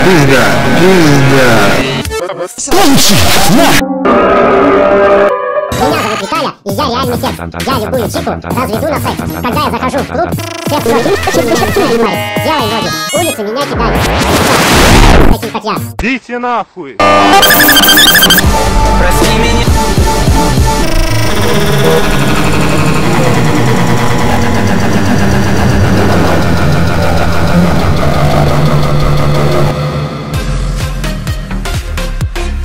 Пизда. Получи! На! Меня зовут Виталя, и я реальный секс. Я любую чику разведу на секс. Когда я захожу в клуб, все делай ноги, улицы меня кидают. Таких как я. Идите нахуй! Прости меня.